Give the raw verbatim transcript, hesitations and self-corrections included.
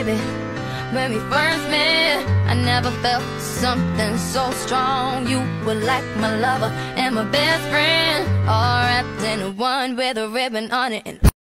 baby. When we first met, I never felt something so strong. You were like my lover and my best friend, all wrapped in one with a ribbon on it. And